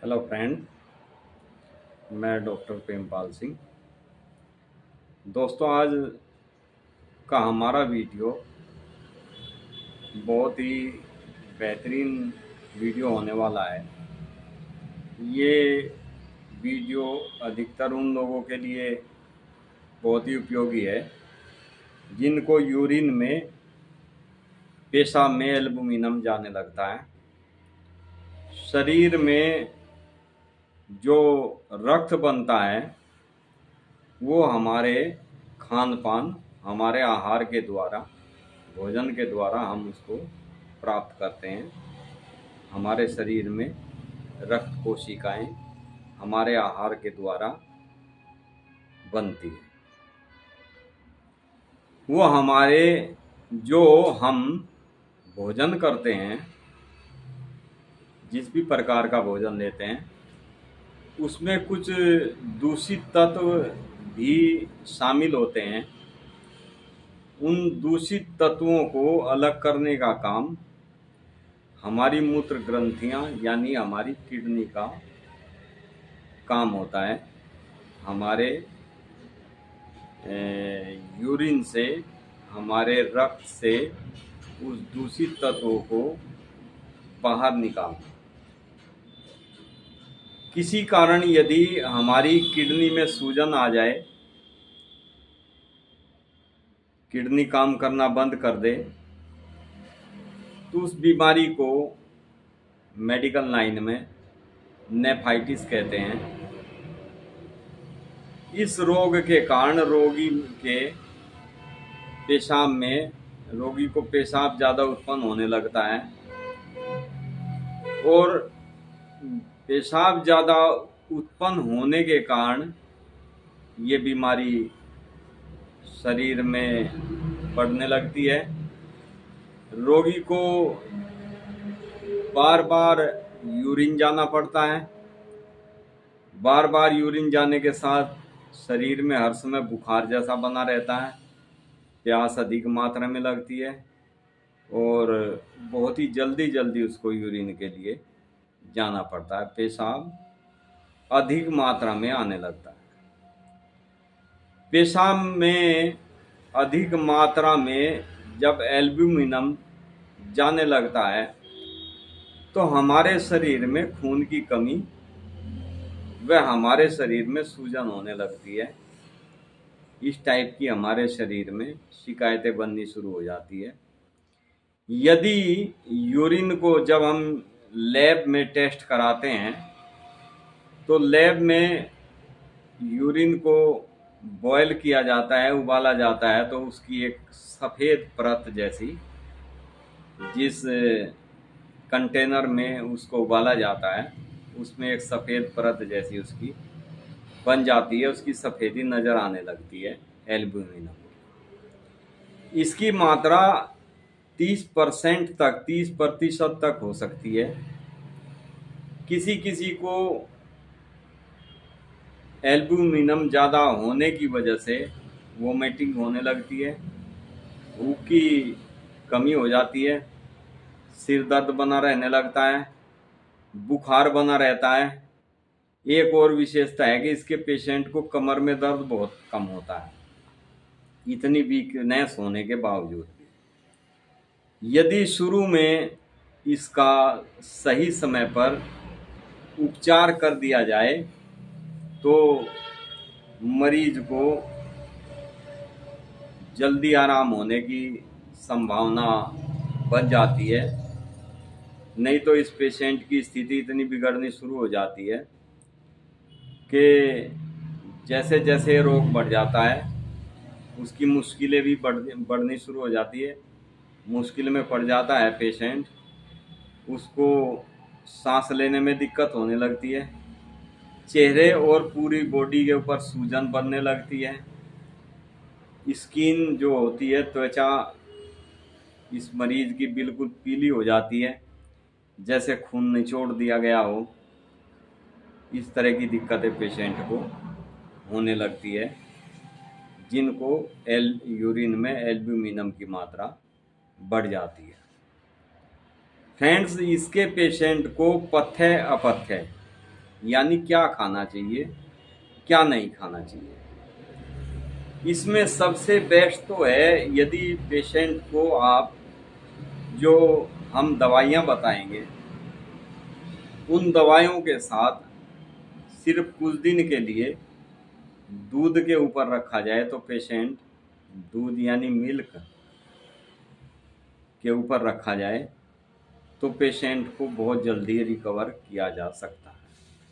Hello friend, मैं doctor Prempal Singh. दोस्तों, आज का हमारा वीडियो बहुत ही बेहतरीन वीडियो होने वाला है। ये वीडियो अधिकतर उन लोगों के लिए बहुत ही उपयोगी है जिनको यूरिन में, पेशाब में एल्बुमिनम जाने लगता है। शरीर में जो रक्त बनता है वो हमारे खान पान, हमारे आहार के द्वारा, भोजन के द्वारा हम उसको प्राप्त करते हैं। हमारे शरीर में रक्त कोशिकाएं हमारे आहार के द्वारा बनती है। वो हमारे जो हम भोजन करते हैं, जिस भी प्रकार का भोजन लेते हैं, उसमें कुछ दूषित तत्व भी शामिल होते हैं। उन दूषित तत्वों को अलग करने का काम हमारी मूत्र ग्रंथियां यानी हमारी किडनी का काम होता है। हमारे यूरिन से, हमारे रक्त से उस दूषित तत्वों को बाहर निकालना। किसी कारण यदि हमारी किडनी में सूजन आ जाए, किडनी काम करना बंद कर दे, तो उस बीमारी को मेडिकल लाइन में नेफ्राइटिस कहते हैं। इस रोग के कारण रोगी के पेशाब में, रोगी को पेशाब ज़्यादा उत्पन्न होने लगता है और पेशाब ज़्यादा उत्पन्न होने के कारण ये बीमारी शरीर में बढ़ने लगती है। रोगी को बार बार यूरिन जाना पड़ता है। बार बार यूरिन जाने के साथ शरीर में हर समय बुखार जैसा बना रहता है, प्यास अधिक मात्रा में लगती है और बहुत ही जल्दी जल्दी उसको यूरिन के लिए जाना पड़ता है। पेशाब अधिक मात्रा में आने लगता है। पेशाब में अधिक मात्रा में जब एल्ब्यूमिनम जाने लगता है तो हमारे शरीर में खून की कमी व हमारे शरीर में सूजन होने लगती है। इस टाइप की हमारे शरीर में शिकायतें बननी शुरू हो जाती है। यदि यूरिन को जब हम लैब में टेस्ट कराते हैं तो लैब में यूरिन को बॉयल किया जाता है, उबाला जाता है, तो उसकी एक सफ़ेद परत जैसी, जिस कंटेनर में उसको उबाला जाता है उसमें एक सफ़ेद परत जैसी उसकी बन जाती है। उसकी सफ़ेदी नज़र आने लगती है एल्ब्यूमिनम। इसकी मात्रा 30% तक हो सकती है। किसी किसी को एल्ब्यूमिनम ज़्यादा होने की वजह से वोमिटिंग होने लगती है, भूख की कमी हो जाती है, सिर दर्द बना रहने लगता है, बुखार बना रहता है। एक और विशेषता है कि इसके पेशेंट को कमर में दर्द बहुत कम होता है, इतनी वीकनेस होने के बावजूद भी। यदि शुरू में इसका सही समय पर उपचार कर दिया जाए तो मरीज को जल्दी आराम होने की संभावना बन जाती है। नहीं तो इस पेशेंट की स्थिति इतनी बिगड़नी शुरू हो जाती है कि जैसे जैसे रोग बढ़ जाता है उसकी मुश्किलें भी बढ़नी शुरू हो जाती है। मुश्किल में पड़ जाता है पेशेंट, उसको सांस लेने में दिक्कत होने लगती है, चेहरे और पूरी बॉडी के ऊपर सूजन बनने लगती है। स्किन जो होती है, त्वचा, इस मरीज की बिल्कुल पीली हो जाती है, जैसे खून निचोड़ दिया गया हो। इस तरह की दिक्कतें पेशेंट को होने लगती है, जिनको यूरिन में एल्ब्यूमिनम की मात्रा बढ़ जाती है। फ्रेंड्स, इसके पेशेंट को पथ्य अपथ्य यानी क्या खाना चाहिए, क्या नहीं खाना चाहिए। इसमें सबसे बेस्ट तो है यदि पेशेंट को आप जो हम दवाइयाँ बताएंगे उन दवाइयों के साथ सिर्फ कुछ दिन के लिए दूध के ऊपर रखा जाए तो पेशेंट दूध यानी मिल्क के ऊपर रखा जाए तो पेशेंट को बहुत जल्दी रिकवर किया जा सकता है।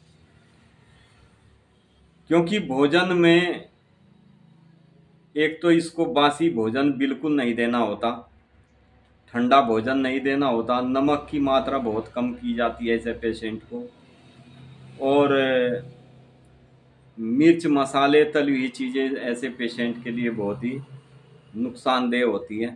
क्योंकि भोजन में एक तो इसको बासी भोजन बिल्कुल नहीं देना होता, ठंडा भोजन नहीं देना होता, नमक की मात्रा बहुत कम की जाती है ऐसे पेशेंट को, और मिर्च मसाले तली हुई चीज़ें ऐसे पेशेंट के लिए बहुत ही नुकसानदेह होती है।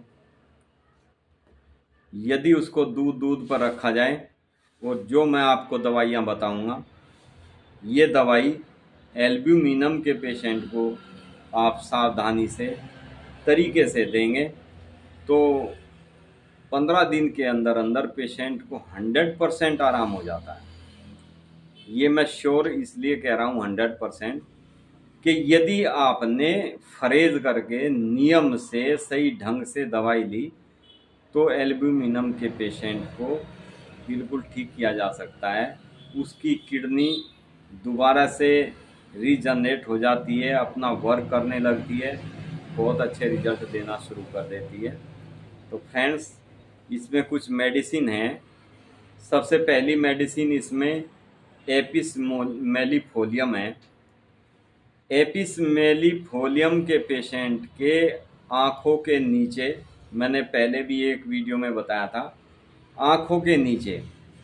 यदि उसको दूध पर रखा जाए और जो मैं आपको दवाइयाँ बताऊंगा ये दवाई एल्ब्यूमिनम के पेशेंट को आप सावधानी से तरीके से देंगे तो 15 दिन के अंदर अंदर पेशेंट को 100% आराम हो जाता है। ये मैं श्योर इसलिए कह रहा हूँ 100% कि यदि आपने फरेज करके नियम से सही ढंग से दवाई ली तो एल्ब्यूमिनम के पेशेंट को बिल्कुल ठीक किया जा सकता है। उसकी किडनी दोबारा से रीजनरेट हो जाती है, अपना वर्क करने लगती है, बहुत अच्छे रिजल्ट देना शुरू कर देती है। तो फ्रेंड्स इसमें कुछ मेडिसिन हैं। सबसे पहली मेडिसिन इसमें एपिस मेलिफोलियम है। एपिस मेलिफोलियम के पेशेंट के आँखों के नीचे, मैंने पहले भी एक वीडियो में बताया था, आँखों के नीचे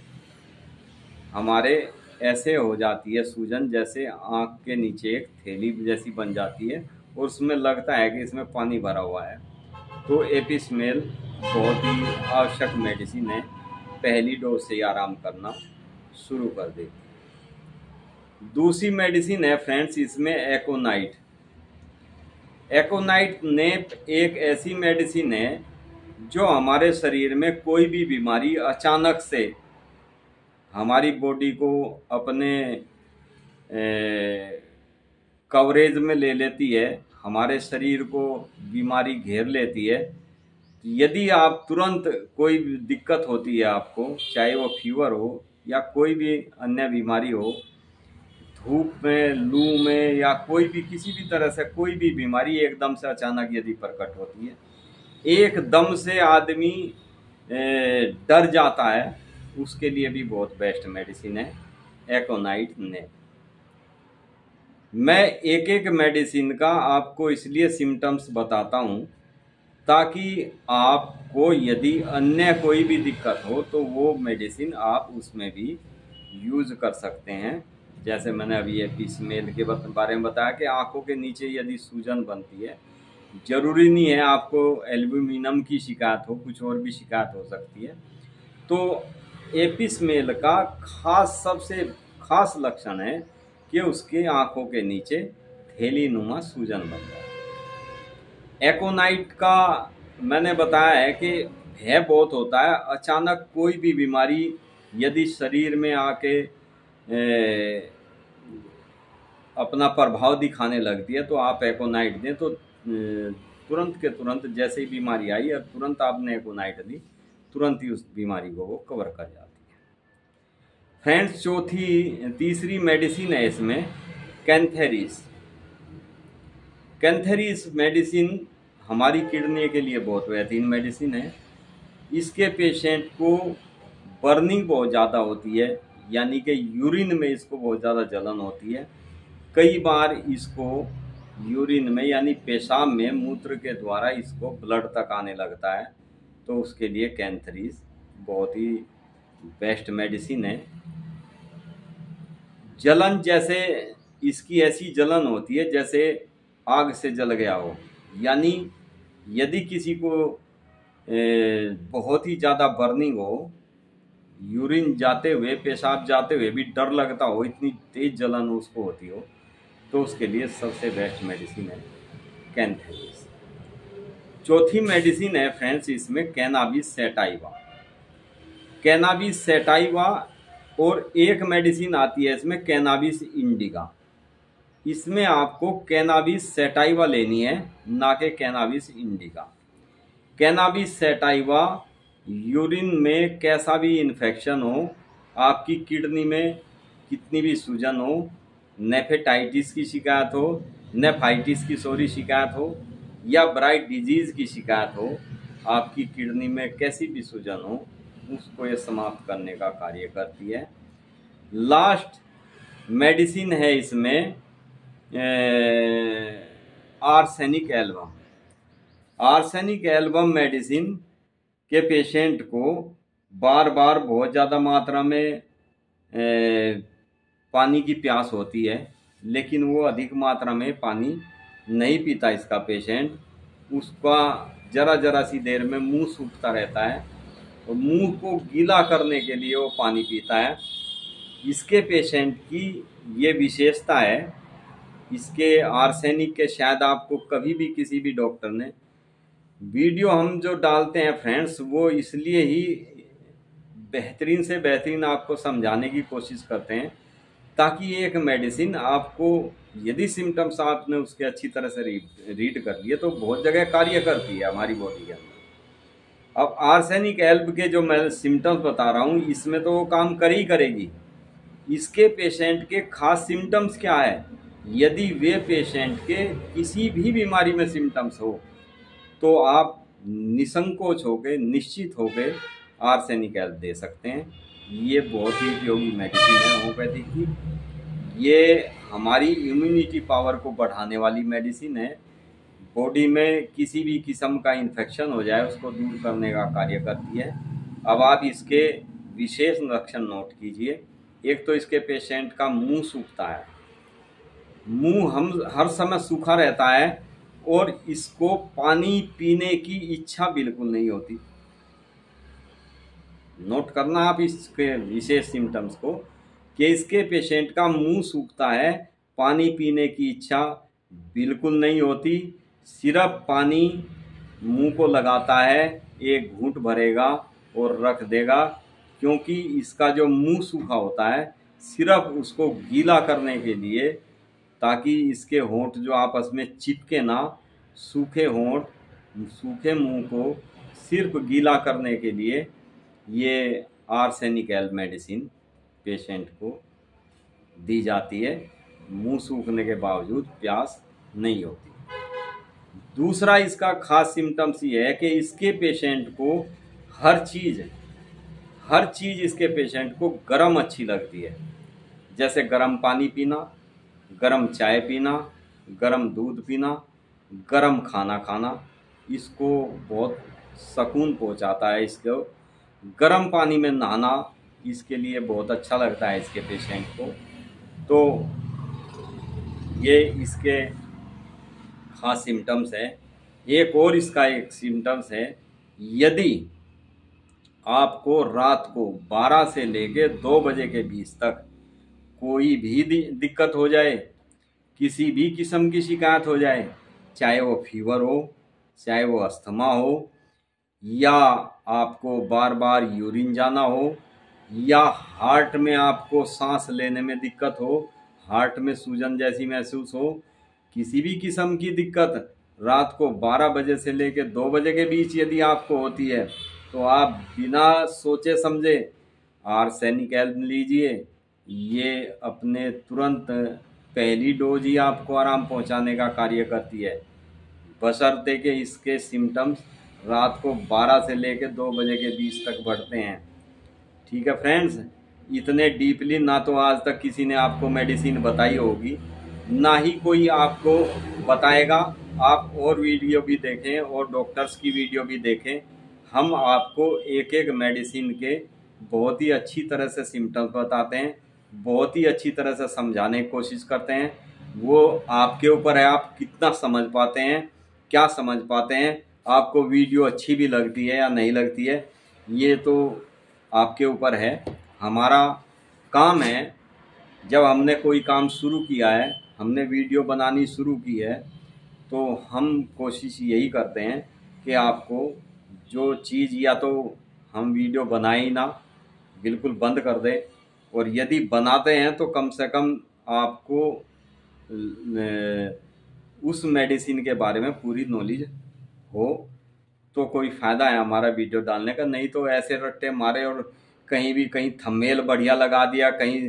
हमारे ऐसे हो जाती है सूजन, जैसे आँख के नीचे एक थैली जैसी बन जाती है और उसमें लगता है कि इसमें पानी भरा हुआ है। तो एपिसमेल बहुत ही आवश्यक मेडिसिन है, पहली डोज से ही आराम करना शुरू कर देती है। दूसरी मेडिसिन है फ्रेंड्स इसमें एकोनाइट। एकोनाइट नेप एक ऐसी मेडिसिन है जो हमारे शरीर में कोई भी बीमारी अचानक से हमारी बॉडी को अपने कवरेज में ले लेती है, हमारे शरीर को बीमारी घेर लेती है। यदि आप तुरंत कोई दिक्कत होती है आपको, चाहे वो फीवर हो या कोई भी अन्य बीमारी हो, धूप में, लू में या कोई भी किसी भी तरह से कोई भी बीमारी एकदम से अचानक यदि प्रकट होती है, एकदम से आदमी डर जाता है, उसके लिए भी बहुत बेस्ट मेडिसिन है एकोनाइट ने। मैं एक एक मेडिसिन का आपको इसलिए सिम्टम्स बताता हूँ ताकि आपको यदि अन्य कोई भी दिक्कत हो तो वो मेडिसिन आप उसमें भी यूज़ कर सकते हैं। जैसे मैंने अभी एपिसमेल के बारे में बताया कि आँखों के नीचे यदि सूजन बनती है, ज़रूरी नहीं है आपको एल्ब्यूमिनम की शिकायत हो, कुछ और भी शिकायत हो सकती है। तो एपिसमेल का सबसे खास लक्षण है कि उसके आँखों के नीचे थैली नुमा सूजन बन जाए। एकोनाइट का मैंने बताया है कि भय बहुत होता है, अचानक कोई भी बीमारी यदि शरीर में आके अपना प्रभाव दिखाने लगती है तो आप एकोनाइट दें तो तुरंत के तुरंत जैसे ही बीमारी आई और तुरंत आपने एकोनाइट दी, तुरंत ही उस बीमारी को वो कवर कर जाती है। फ्रेंड्स तीसरी मेडिसिन है इसमें कैंथेरिस। कैंथेरिस मेडिसिन हमारी किडनी के लिए बहुत बेहतरीन मेडिसिन है। इसके पेशेंट को बर्निंग बहुत ज़्यादा होती है, यानी कि यूरिन में इसको बहुत ज़्यादा जलन होती है। कई बार इसको यूरिन में यानी पेशाब में मूत्र के द्वारा इसको ब्लड तक आने लगता है, तो उसके लिए कैंथेरिस बहुत ही बेस्ट मेडिसिन है। जलन, जैसे इसकी ऐसी जलन होती है जैसे आग से जल गया हो, यानी यदि किसी को बहुत ही ज़्यादा बर्निंग हो, यूरिन जाते हुए, पेशाब जाते हुए भी डर लगता हो, इतनी तेज जलन उसको होती हो, तो उसके लिए सबसे बेस्ट मेडिसिन है कैंथेरिस। चौथी मेडिसिन है फ्रेंड्स इसमें कैनाबिस सैटाइवा। कैनाबिस सैटाइवा और एक मेडिसिन आती है इसमें कैनाबिस इंडिका। इसमें आपको कैनाबिस सैटाइवा लेनी है, ना कि cannabis indica. Cannabis sativa urine में कैसा भी इन्फेक्शन हो, आपकी किडनी में कितनी भी सूजन हो, नेफ्राइटिस की शिकायत हो, नेफ्राइटिस की शिकायत हो, या ब्राइट डिजीज की शिकायत हो, आपकी किडनी में कैसी भी सूजन हो, उसको ये समाप्त करने का कार्य करती है। लास्ट मेडिसिन है इसमें arsenic album. Arsenic album medicine के पेशेंट को बार बार बहुत ज़्यादा मात्रा में पानी की प्यास होती है, लेकिन वो अधिक मात्रा में पानी नहीं पीता इसका पेशेंट। उसका जरा सी देर में मुंह सूखता रहता है, और मुंह को गीला करने के लिए वो पानी पीता है। इसके पेशेंट की ये विशेषता है। इसके आर्सेनिक के शायद आपको कभी भी किसी भी डॉक्टर ने वीडियो हम जो डालते हैं फ्रेंड्स, वो इसलिए ही बेहतरीन से बेहतरीन आपको समझाने की कोशिश करते हैं, ताकि एक मेडिसिन आपको यदि सिम्टम्स आपने उसके अच्छी तरह से रीड कर लिए तो बहुत जगह कार्य करती है हमारी बॉडी के अंदर। अब आर्सेनिक एल्ब के जो मैं सिम्टम्स बता रहा हूँ, इसमें तो वो काम कर ही करेगी। इसके पेशेंट के खास सिम्टम्स क्या है? यदि वे पेशेंट के किसी भी बीमारी में सिम्टम्स हो तो आप निसंकोच होकर, निश्चित होकर आर्सेनिक एल्ब दे सकते हैं। ये बहुत ही उपयोगी मेडिसिन है होम्योपैथी की। ये हमारी इम्यूनिटी पावर को बढ़ाने वाली मेडिसिन है। बॉडी में किसी भी किस्म का इन्फेक्शन हो जाए उसको दूर करने का कार्य करती है। अब आप इसके विशेष लक्षण नोट कीजिए। एक तो इसके पेशेंट का मुंह सूखता है, मुंह हम हर समय सूखा रहता है, और इसको पानी पीने की इच्छा बिल्कुल नहीं होती। नोट करना आप इसके विशेष सिम्टम्स को, कि इसके पेशेंट का मुंह सूखता है, पानी पीने की इच्छा बिल्कुल नहीं होती। सिर्फ पानी मुंह को लगाता है, एक घूंट भरेगा और रख देगा, क्योंकि इसका जो मुंह सूखा होता है सिर्फ उसको गीला करने के लिए, ताकि इसके होंठ जो आपस में चिपके ना। सूखे होंठ, सूखे मुंह को सिर्फ गीला करने के लिए ये आर्सेनिक एल्ब मेडिसिन पेशेंट को दी जाती है। मुंह सूखने के बावजूद प्यास नहीं होती। दूसरा इसका खास सिम्टम्स ये है कि इसके पेशेंट को हर चीज़ इसके पेशेंट को गर्म अच्छी लगती है। जैसे गर्म पानी पीना, गर्म चाय पीना, गर्म दूध पीना, गर्म खाना खाना, इसको बहुत सुकून पहुंचाता है। इसको गर्म पानी में नहाना इसके लिए बहुत अच्छा लगता है इसके पेशेंट को। तो ये इसके खास सिम्टम्स है। एक और इसका एक सिम्टम्स है, यदि आपको रात को 12 से लेके 2 बजे के बीच तक कोई भी दिक्कत हो जाए, किसी भी किस्म की शिकायत हो जाए, चाहे वो फीवर हो, चाहे वो अस्थमा हो, या आपको बार बार यूरिन जाना हो, या हार्ट में आपको सांस लेने में दिक्कत हो, हार्ट में सूजन जैसी महसूस हो, किसी भी किस्म की दिक्कत रात को 12 बजे से लेकर 2 बजे के बीच यदि आपको होती है, तो आप बिना सोचे समझे आर्सेनिक एल्ब लीजिए। ये अपने तुरंत पहली डोज ही आपको आराम पहुंचाने का कार्य करती है, बशर्ते कि इसके सिम्टम्स रात को 12 से लेकर 2 बजे के बीच तक बढ़ते हैं। ठीक है फ्रेंड्स, इतने डीपली ना तो आज तक किसी ने आपको मेडिसिन बताई होगी, ना ही कोई आपको बताएगा। आप और वीडियो भी देखें और डॉक्टर्स की वीडियो भी देखें। हम आपको एक एक मेडिसिन के बहुत ही अच्छी तरह से सिम्टम्स बताते हैं, बहुत ही अच्छी तरह से समझाने की कोशिश करते हैं। वो आपके ऊपर है, आप कितना समझ पाते हैं, क्या समझ पाते हैं। आपको वीडियो अच्छी भी लगती है या नहीं लगती है, ये तो आपके ऊपर है। हमारा काम है, जब हमने कोई काम शुरू किया है, हमने वीडियो बनानी शुरू की है, तो हम कोशिश यही करते हैं कि आपको जो चीज़, या तो हम वीडियो बनाए ही ना, बिल्कुल बंद कर दें, और यदि बनाते हैं तो कम से कम आपको उस मेडिसिन के बारे में पूरी नॉलेज हो तो कोई फ़ायदा है हमारा वीडियो डालने का। नहीं तो ऐसे रट्टे मारे और कहीं भी कहीं थंबनेल बढ़िया लगा दिया, कहीं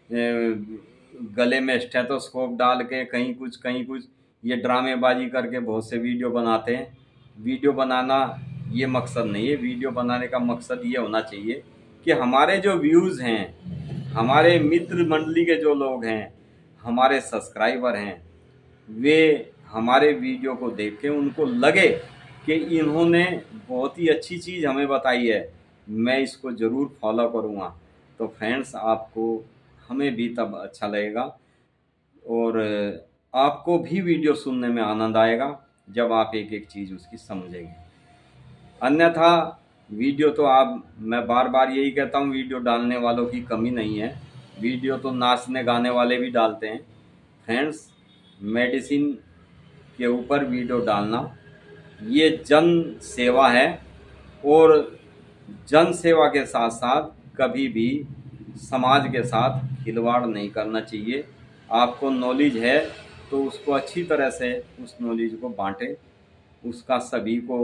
गले में स्टेथोस्कोप डाल के, कहीं कुछ ये ड्रामेबाजी करके बहुत से वीडियो बनाते हैं। वीडियो बनाना ये मकसद नहीं है। वीडियो बनाने का मकसद ये होना चाहिए कि हमारे जो व्यूज़ हैं, हमारे मित्र मंडली के जो लोग हैं, हमारे सब्सक्राइबर हैं, वे हमारे वीडियो को देख के उनको लगे कि इन्होंने बहुत ही अच्छी चीज़ हमें बताई है, मैं इसको ज़रूर फॉलो करूँगा। तो फ्रेंड्स, आपको हमें भी तब अच्छा लगेगा और आपको भी वीडियो सुनने में आनंद आएगा जब आप एक एक चीज़ उसकी समझेंगे। अन्यथा वीडियो तो मैं बार बार यही कहता हूँ, वीडियो डालने वालों की कमी नहीं है। वीडियो तो नाचने गाने वाले भी डालते हैं। फ्रेंड्स, मेडिसिन के ऊपर वीडियो डालना ये जन सेवा है और जन सेवा के साथ साथ कभी भी समाज के साथ खिलवाड़ नहीं करना चाहिए। आपको नॉलेज है तो उसको अच्छी तरह से उस नॉलेज को बांटें, उसका सभी को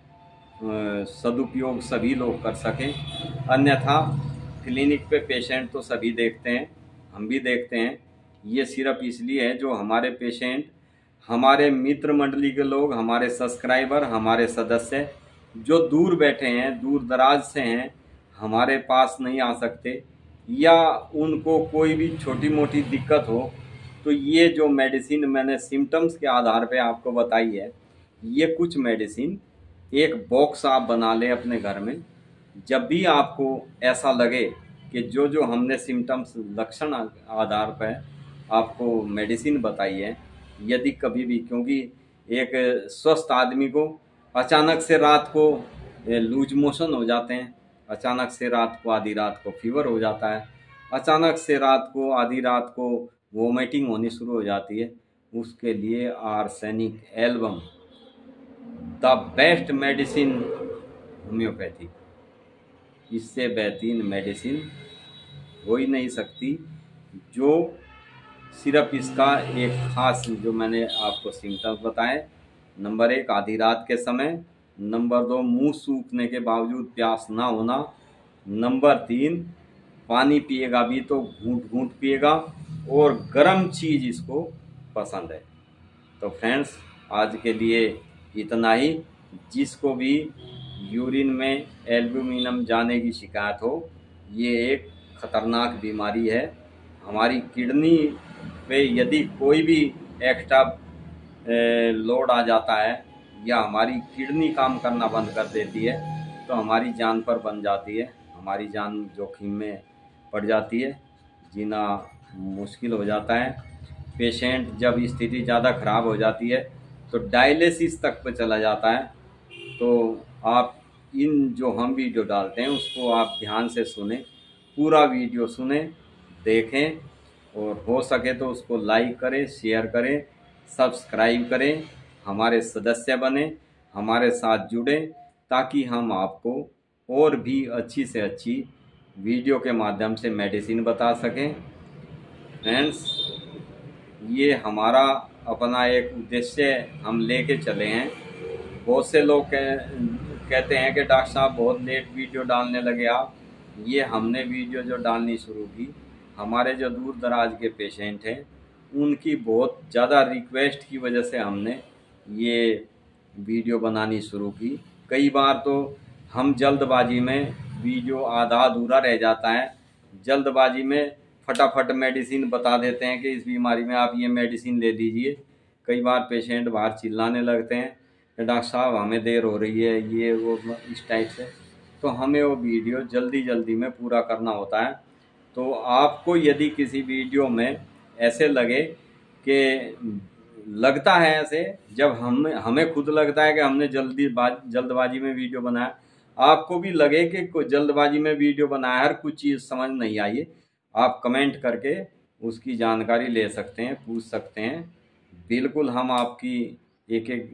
सदुपयोग सभी लोग कर सकें। अन्यथा क्लिनिक पे पेशेंट तो सभी देखते हैं, हम भी देखते हैं। ये सिर्फ इसलिए है जो हमारे पेशेंट, हमारे मित्र मंडली के लोग, हमारे सब्सक्राइबर, हमारे सदस्य जो दूर बैठे हैं, दूर दराज से हैं, हमारे पास नहीं आ सकते या उनको कोई भी छोटी मोटी दिक्कत हो, तो ये जो मेडिसिन मैंने सिम्टम्स के आधार पे आपको बताई है, ये कुछ मेडिसिन एक बॉक्स आप बना लें अपने घर में। जब भी आपको ऐसा लगे कि जो जो हमने सिम्टम्स लक्षण आधार पर आपको मेडिसिन बताई है, यदि कभी भी, क्योंकि एक स्वस्थ आदमी को अचानक से रात को लूज मोशन हो जाते हैं, अचानक से रात को आधी रात को फीवर हो जाता है, अचानक से रात को आधी रात को वोमिटिंग होनी शुरू हो जाती है, उसके लिए arsenic album the best medicine homeopathy. इससे बेहतरीन मेडिसिन हो ही नहीं सकती। जो सिर्फ इसका एक खास जो मैंने आपको सिम्टम्स बताए, नंबर 1 आधी रात के समय, नंबर 2 मुंह सूखने के बावजूद प्यास ना होना, नंबर 3 पानी पिएगा भी तो घूंट घूंट पिएगा और गर्म चीज़ इसको पसंद है। तो फ्रेंड्स, आज के लिए इतना ही। जिसको भी यूरिन में एल्ब्यूमिनम जाने की शिकायत हो, ये एक ख़तरनाक बीमारी है। हमारी किडनी पे यदि कोई भी एक्स्ट्रा लोड आ जाता है या हमारी किडनी काम करना बंद कर देती है तो हमारी जान पर बन जाती है, हमारी जान जोखिम में पड़ जाती है, जीना मुश्किल हो जाता है। पेशेंट जब स्थिति ज़्यादा ख़राब हो जाती है तो डायलिसिस तक पे चला जाता है। तो आप इन जो हम वीडियो डालते हैं उसको आप ध्यान से सुने, पूरा वीडियो सुने, देखें और हो सके तो उसको लाइक करें, शेयर करें, सब्सक्राइब करें, हमारे सदस्य बने, हमारे साथ जुड़ें, ताकि हम आपको और भी अच्छी से अच्छी वीडियो के माध्यम से मेडिसिन बता सकें। फ्रेंड्स, ये हमारा अपना एक उद्देश्य हम लेके चले हैं। बहुत से लोग कहते हैं कि डॉक्टर साहब बहुत लेट वीडियो डालने लगे आप। ये हमने वीडियो जो डालनी शुरू की, हमारे जो दूर दराज के पेशेंट हैं उनकी बहुत ज़्यादा रिक्वेस्ट की वजह से हमने ये वीडियो बनानी शुरू की। कई बार तो हम जल्दबाजी में वीडियो आधा अधूरा रह जाता है, जल्दबाजी में फटाफट मेडिसिन बता देते हैं कि इस बीमारी में आप ये मेडिसिन ले लीजिए। कई बार पेशेंट बाहर चिल्लाने लगते हैं कि डॉक्टर साहब हमें देर हो रही है, ये वो इस टाइप से। तो हमें वो वीडियो जल्दी जल्दी में पूरा करना होता है। तो आपको यदि किसी वीडियो में ऐसे लगे कि लगता है ऐसे, जब हमें खुद लगता है कि हमने जल्दबाजी में वीडियो बनाया, आपको भी लगे कि कोई जल्दबाजी में वीडियो बनाया है, कुछ चीज़ समझ नहीं आई है, आप कमेंट करके उसकी जानकारी ले सकते हैं, पूछ सकते हैं। बिल्कुल हम आपकी एक एक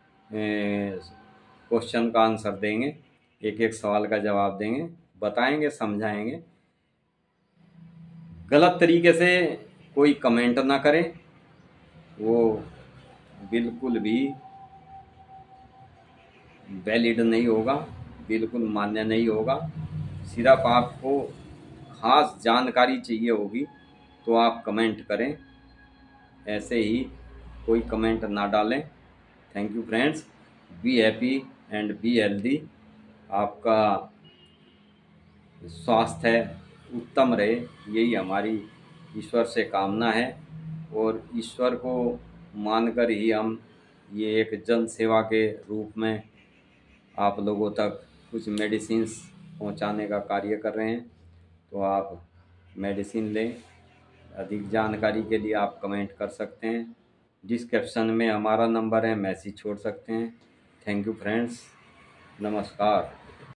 क्वेश्चन का आंसर देंगे, एक एक सवाल का जवाब देंगे, बताएंगे, समझाएंगे। गलत तरीके से कोई कमेंट ना करें, वो बिल्कुल भी वैलिड नहीं होगा, बिल्कुल मान्य नहीं होगा। सिर्फ आपको खास जानकारी चाहिए होगी तो आप कमेंट करें, ऐसे ही कोई कमेंट ना डालें। Thank you friends, be happy and be healthy. आपका स्वास्थ्य उत्तम रहे, यही हमारी ईश्वर से कामना है। और ईश्वर को मानकर ही हम ये एक जन सेवा के रूप में आप लोगों तक कुछ मेडिसिन्स पहुंचाने का कार्य कर रहे हैं। तो आप मेडिसिन लें। अधिक जानकारी के लिए आप कमेंट कर सकते हैं, डिस्क्रिप्शन में हमारा नंबर है, मैसेज छोड़ सकते हैं। थैंक यू फ्रेंड्स, नमस्कार।